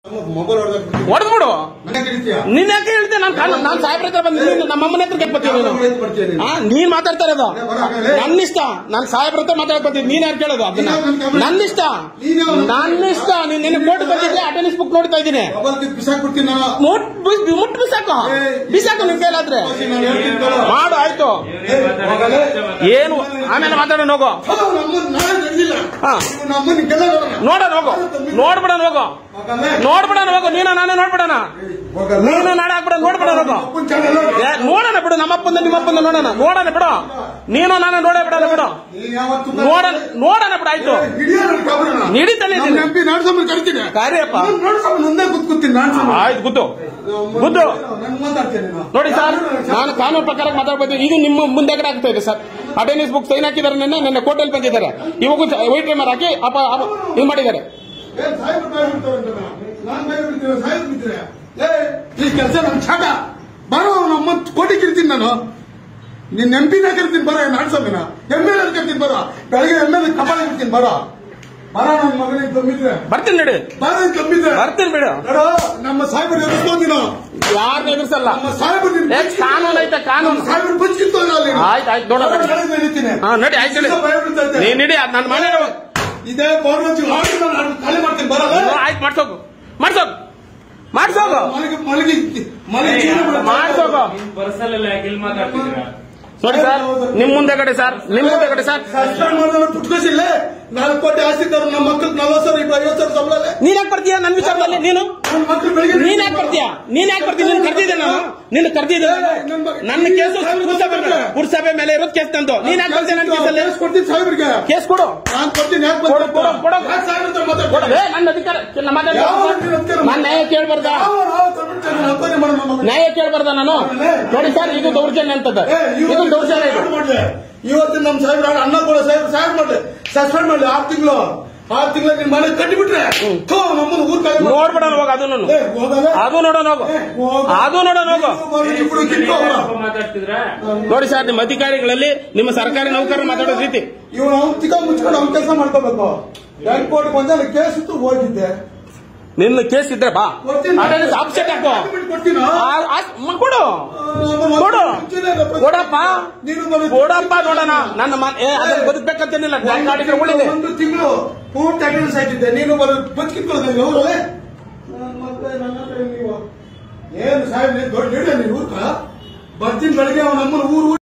ಹೊಡೆದ್ಬಿಡು. ನೀನ್ ಯಾಕೆ ಹೇಳ್ತೀನಿ? ನಾನು ಸಾಹೇಬ್ರ ಹತ್ರ ಬಂದು ನಮ್ಮಮ್ಮನ ಹತ್ರ ಕೆತ್ತೀನಿ. ನೀನ್ ಮಾತಾಡ್ತಾ ಇರೋದು ನನ್ನ ಇಷ್ಟ. ನಾನು ಸಾಹೇಬ್ರ ಹತ್ರ ಮಾತಾಡ್ಕೊತೀನಿ. ನೀನ್ ಯಾರು ಕೇಳೋದು? ಅದನ್ನ ನನ್ನ ಇಷ್ಟ. ನಿನ್ನ ಕೋರ್ಟ್ ಬಂದಿದ್ದೆ, ಅಟೆಂಡೆನ್ಸ್ ಬುಕ್ ನೋಡ್ತಾ ಇದ್ದೀನಿ. ಮುಟ್ಟು ಬಿಸಾಕು ನಿನ್ ಕೈಲಾದ್ರೆ ಮಾಡು. ಆಯ್ತು, ಏನು ಆಮೇಲೆ ಮಾತಾಡೋಣ. ಹೋಗೋ, ನೋಡೋಣ. ಹೋಗೋ, ನೋಡ್ಬಿಡೋಣ. ಹೋಗೋ, ನೋಡ್ಬಿಡೋಣ. ಹೋಗೋ, ನೀನು ನಾನೇ ನೋಡ್ಬಿಡೋಣ. ನೀನು ನಾಳೆ ಹಾಕ್ಬಿಡ ನೋಡ್ಬಿಡೋಣ. ಹೋಗೋ, ನೋಡೋಣ ಬಿಡು. ನಮ್ಮಪ್ಪಂದ ನಿಮ್ಮಪ್ಪಂದ ನೋಡೋಣ. ನೋಡೋಣ ಬಿಡು. ನೀನು ನಾನೇ ನೋಡೇ ಬಿಡೋಣ. ಬಿಡು, ನೋಡೋಣ ಬಿಡು. ಆಯ್ತು, ಹಿಡಿತಾನೆ ಕಾರ್ಯಪ್ಪ. ಆಯ್ತು, ಗುದ್ದು ನೋಡಿ ಸರ್, ನಾನು ಕಾನೂನು ಪ್ರಕಾರ ಮಾತಾಡ್ಬೋದು. ಇದು ನಿಮ್ಮ ಮುಂದೆ ಕಡೆ ಆಗ್ತಾ ಇದೆ ಸರ್. ಅಟೆಂಡೆನ್ಸ್ ಬುಕ್ ಸೈನ್ ಹಾಕಿದ್ದಾರೆ. ನಿನ್ನೆ ಕೋರ್ಟಲ್ಲಿ ಬಂದಿದ್ದಾರೆ. ಇವಾಗೂ ವೈಟ್ ಟೈಮರ್ ಹಾಕಿ ಇದು ಮಾಡಿದ್ದಾರೆ. ಈ ಕೆಲಸ ನನ್ ಚಾಟ ಬರೋ. ನಮ್ಮ ಕೋಟಿಗೆ ಇರ್ತೀನಿ ನಾನು. ನಿನ್ ಎಂಪಿನ ಕರ್ತೀನಿ ಬರೋ. ನಾಡ್ಸೋಣ ಎಮ್ಮೆಲ್ ಕರ್ತೀನಿ ಬರೋ. ಬೆಳಗ್ಗೆ ಎಮ್ಮೆಲ್ ಕಪಾಲ ಇರ್ತೀನಿ ಬರೋ. ಬರೋ ನನ್ನ ಮಗನಿಗೆ ತುಂಬಿದ್ರೆ ಬರ್ತೀನಿ. ನಡಿ, ತುಂಬಿದ್ರೆ ಬರ್ತೀನಿ. ಬಿಡು. ನಮ್ಮ ಸಾಹೇಬರು ಎದುರಿಸ್ಕೊಂದಿನೋ ಯಾರನ್ನ ಎದುರಿಸಲ್ಲ. ನಮ್ಮ ಸಾಹೇಬರು ಕಾನೂನು ಐತೆ. ಕಾನೂನು ಸಾಹೇಬರು ಬಚ್ಚಿತ್ತು. ಆಯ್ತು ನೋಡೋಣ. ನಡಿ, ಆಯ್ತು ನೀನ್ ನಡಿ. ನನ್ನ ಮನೆ ಇದೇ ಪೌರ್ಣಜಿ ಖಾಲಿ ಮಾಡ್ತೀನಿ ಬರೋ. ಆಯ್ತು, ಮಾಡ್ಸೋಗು. ನೋಡಿ ಸರ್, ನಿಮ್ ಮುಂದೆ ಕಡೆ ಸರ್. ಪುಟ್ಕೋಸಿಲ್ಲ. 4 ಕೋಟಿ ಆಸ್ತಿದಾರ ನಮ್ಮ ಮಕ್ಕಳು 40 ಸಾವಿರ 50 ಸಾವಿರ ಸಂಬಳ. ನೀನ್ ಯಾಕೆ ಬರ್ತೀಯ ನನ್ನ ವಿಚಾರದಲ್ಲಿ? ನೀನ್ ಯಾಕೆ ಬರ್ತೀಯ? ನೀನ್ ಕರ್ದಿದ್ದೆ ನಾನು. ನಿನ್ನ ಕರ್ದಿದ್ದೆ. ನನ್ನ ಕೇಸು ಪುರಸಭೆ ಮೇಲೆ ಇರೋದು ಕೇಸ್ ತಂದು. ನೀನ್ ಯಾಕೆ ಬರ್ತೀಯ ನನ್ನ ಕೇಸಲ್ಲಿ? ಕೊಡ್ತೀನಿ ಸಾಹೇಬ್ರಿಗೆ. ಕೇಸ್ ಕೊಡು. ನಾನು ಕೊಡ್ತೀನಿ. ನನ್ನ ಅಧಿಕಾರ ನಾನು ನ್ಯಾಯ ಕೇಳ್ಬಾರ್ದ? ನ್ಯಾಯ ಕೇಳ್ಬಾರ್ದ ನಾನು? ನೋಡಿ ಸರ್, ಇದು ದೌರ್ಜನ್ಯ ಅಂತದ. ಇದು ದೌರ್ಜನ್ಯ. ಇವತ್ತು ನಮ್ಮ ಸಾಹೇಬ್ರ ಅನ್ನ ಕೂಡ ಸಾಹೇಬ್ ಮಾಡ್ಲಿ, ಸಸ್ಪೆಂಡ್ ಮಾಡ್ಲಿ 6 ತಿಂಗಳು. 6 ತಿಂಗಳ ನಿನ್ ಮನೆ ಕಟ್ಟಿಬಿಟ್ರೆ ನಮ್ಮನ್ನು ಊರ್ ಕಡೆ ನೋಡ್ಬಿಡೋಣ. ಹೋಗ, ಅದು ನೋಡೋಣ. ಹೋಗು. ನೋಡಿ ಸರ್, ನಿಮ್ಮ ಅಧಿಕಾರಿಗಳಲ್ಲಿ ನಿಮ್ಮ ಸರ್ಕಾರಿ ನೌಕರರು ಮಾತಾಡೋ ರೀತಿ. ಇವ್ನು ತಿಕ್ಕ ಮುಚ್ಕೊಂಡು ಅವ್ನ ಕೆಲಸ ಮಾಡ್ಕೋಬೇಕು. ಏರ್ಪೋರ್ಟ್ ಬಂದ ಕೇಸ್ ಇತ್ತು, ಹೋಗಿದ್ದೆ. ನಿನ್ನ ಕೇಸ್ ಇದ್ರೆ ಬಾ. ಅಪ್ಸೆಟ್ ಹಾಕೋ. ಕೊಡಪ್ಪ ನೋಡೋಣ. ನನ್ನ ಅದ್ರಲ್ಲಿ ಬದುಕಬೇಕಂತೇನಿಲ್ಲ. ಒಂದು ತಿಂಗಳು ಪೂರ್ತಿ ಅಟೆಂಡೆನ್ಸ್ ಹಾಕಿದ್ದೆ. ನೀನು ಬದುಕಿಟ್ಕೊಳ್ಳೋದು ಏನು ಸಾಹೇಬ್ ದೊಡ್ಡ ನೀವು ಬರ್ತೀನಿ ಬೆಳಗ್ಗೆ. ಅವನ ನಮ್ಮನ್ನು ಊರು